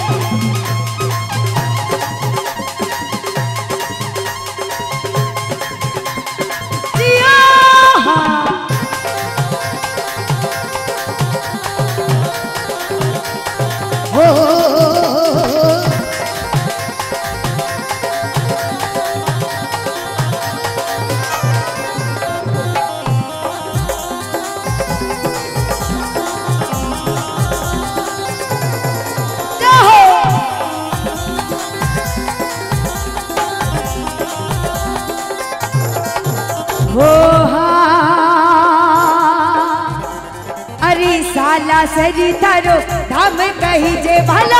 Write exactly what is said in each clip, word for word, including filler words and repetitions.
सरी थारो धाम कही जे भला,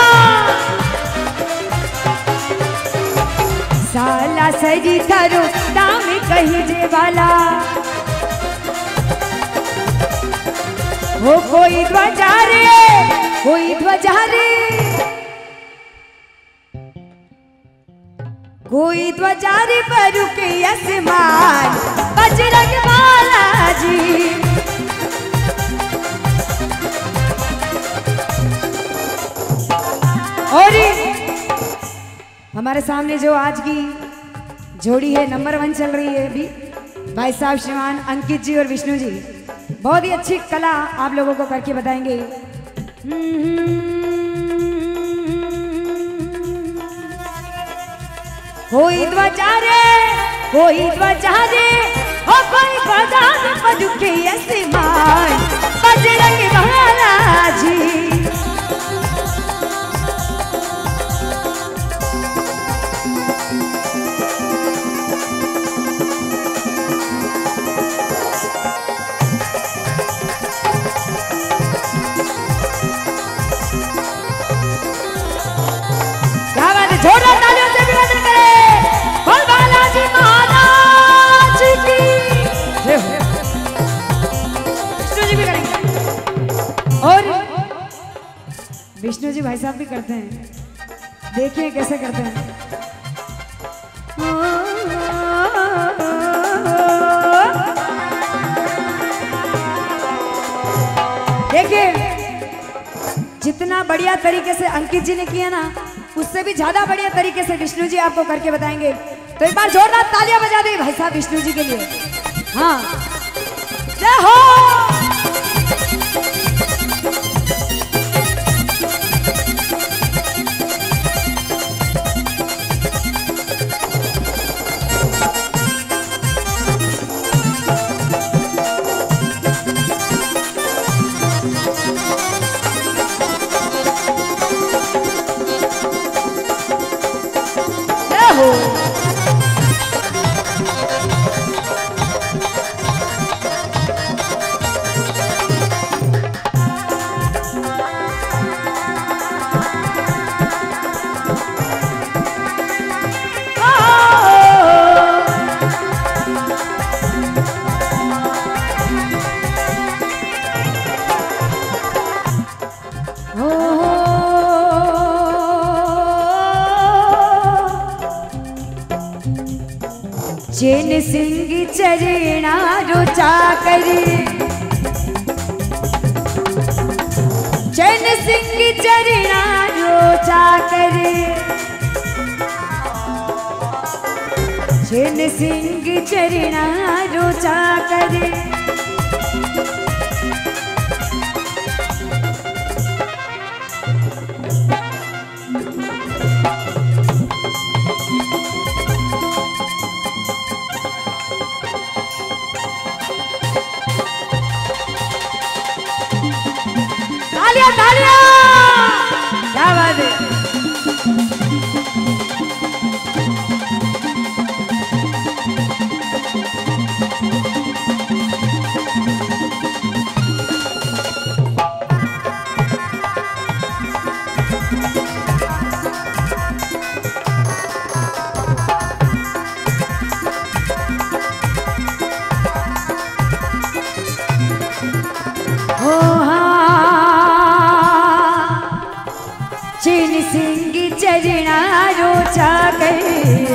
साला सरी थारो धाम कही जे भला। हो कोई ध्वजा रे, कोई ध्वजा रे, कोई ध्वजा रे पर के आसमान बजरंग बालाजी। और हमारे सामने जो आज की जोड़ी है नंबर वन चल रही है अभी, भाई साहब श्रीमान अंकित जी और विष्णु जी बहुत ही अच्छी कला आप लोगों को करके बताएंगे। कोई ध्वजा रे, कोई ध्वजा रे, ओ कोई ध्वजा रे पदुके आसमान बजरंग बालाजी। जोरदार तालियों से अभिवादन करें, बोल बालाजी महाराज की जय हो। विष्णु जी भी करेंगे और विष्णु जी भाई साहब भी करते हैं, देखिए कैसे करते हैं। देखिए जितना बढ़िया तरीके से अंकित जी ने किया ना, उससे भी ज्यादा बढ़िया तरीके से विष्णु जी आपको करके बताएंगे। तो एक बार जोरदार तालियां बजा दें भाई साहब विष्णु जी के लिए। हाँ जय हो। चैन सिंह चरणा रुचा करे, चैन सिंह चरणा रुचा करे, चैन सिंह चरणा रुचा करे। क्या बात है। चैन सिंह चरणा रोचा करे,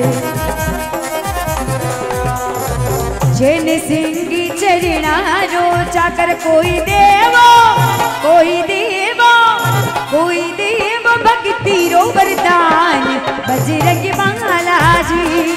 चैन सिंह चरणा रोचा कर। कोई देवो कोई देवो कोई देव भक्ति वरदान बजरंग बालाजी।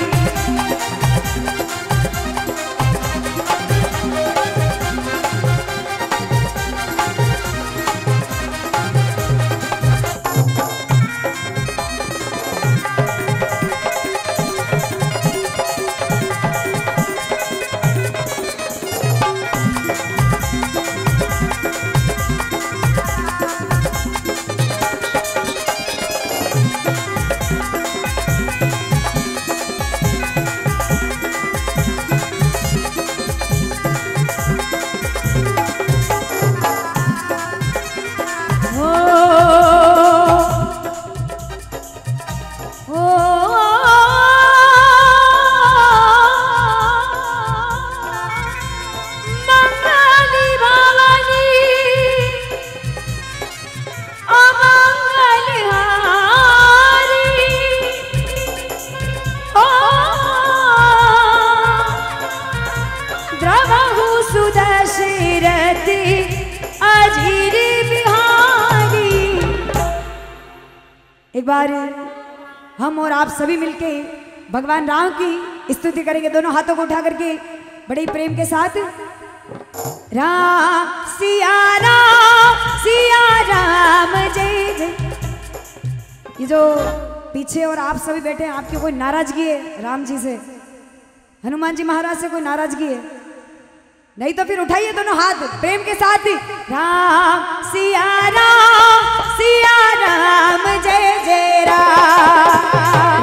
एक बार हम और आप सभी मिलके भगवान राम की स्तुति करेंगे, दोनों हाथों को उठा करके बड़े प्रेम के साथ। राम सिया राम सिया राम जय जय। ये जो पीछे और आप सभी बैठे हैं, आपकी कोई नाराजगी है राम जी से, हनुमान जी महाराज से कोई नाराजगी है? नहीं तो फिर उठाइए दोनों हाथ प्रेम के साथ ही। राम सिया राम सिया राम जय जय राम।